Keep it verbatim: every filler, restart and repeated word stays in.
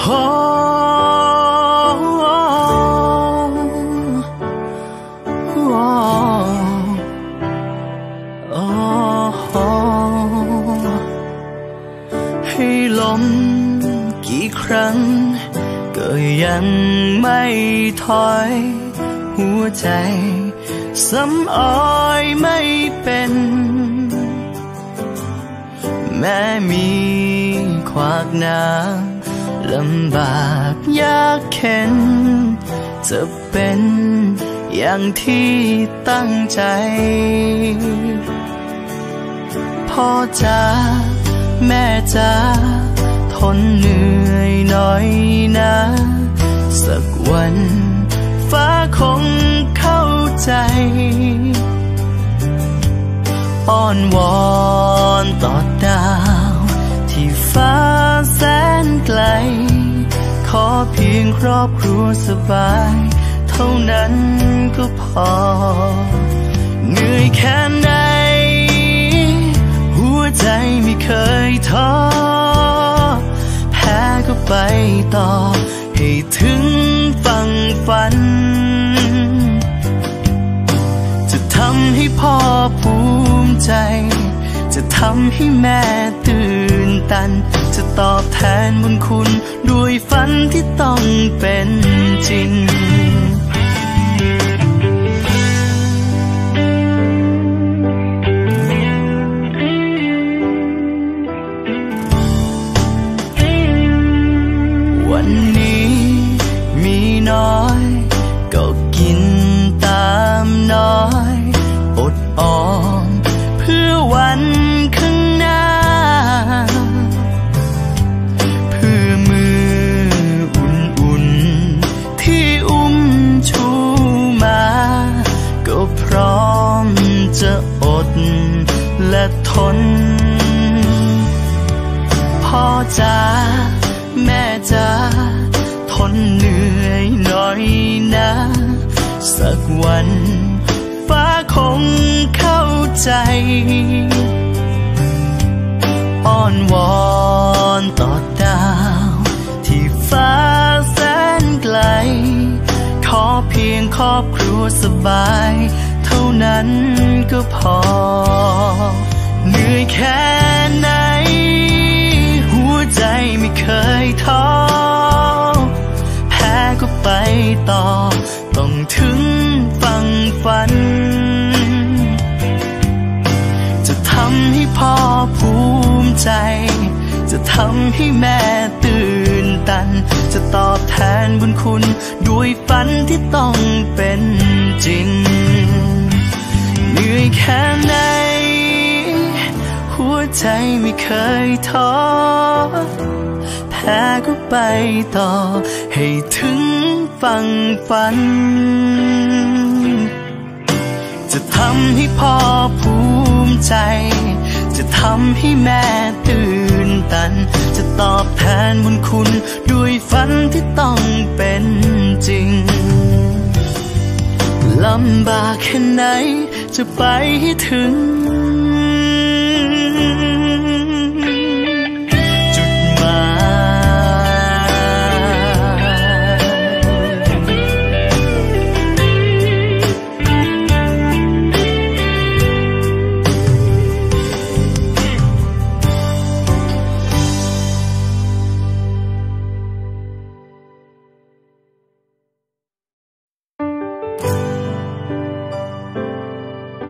ให้ล้มกี่ครั้งก็ยังไม่ถอยหัวใจซ้ำอ้อยไม่เป็นแม้มีขวากน้ำลำบากยากเข็นจะเป็นอย่างที่ตั้งใจพ่อจ๋าแม่จ๋าทนเหนื่อยหน่อยนะสักวันฟ้าคงเข้าใจอ้อนวอนต่อดาวที่ฟ้าแสนไกลขอเพียงครอบครัวสบายเท่านั้นก็พอเหนื่อยแค่ไหนหัวใจไม่เคยท้อแพ้ก็ไปต่อให้ถึงฝั่งฝันจะทำให้พ่อภูมิใจจะทำให้แม่ตื่นตันจะตอบแทนบุญคุณด้วยฝันที่ต้องเป็นจริงวันนี้มีน้อยก็กินตามน้อยอดออมเพื่อวันข้างหน้าเพื่อมืออุ่นๆที่อุ้มชูมาก็พร้อมจะอดและทนพ่อจ๋าแม่จ๋าทนเหนื่อยหน่อยนะสักวันฟ้าคงเข้าใจอ้อนวอนต่อดาวที่ฟ้าแสนไกลขอเพียงครอบครัวสบายเท่านั้นก็พอเหนื่อยแค่ไหนหัวใจไม่เคยท้อแพ้ก็ไปต่อต้องถึงฝั่งฝันจะทำให้พ่อภูมิใจจะทำให้แม่ตื่นตันจะตอบแทนบุญคุณด้วยฝันที่ต้องเป็นจริงเหนื่อยแค่ไหนหัวใจไม่เคยท้อแพ้ก็ไปต่อให้ถึงฝั่งฝันจะทำให้พ่อภูมิใจจะทำให้แม่ตื่นตันจะตอบแทนบุญคุณด้วยฝันที่ต้องเป็นจริงลำบากแค่ไหนจะไปให้ถึง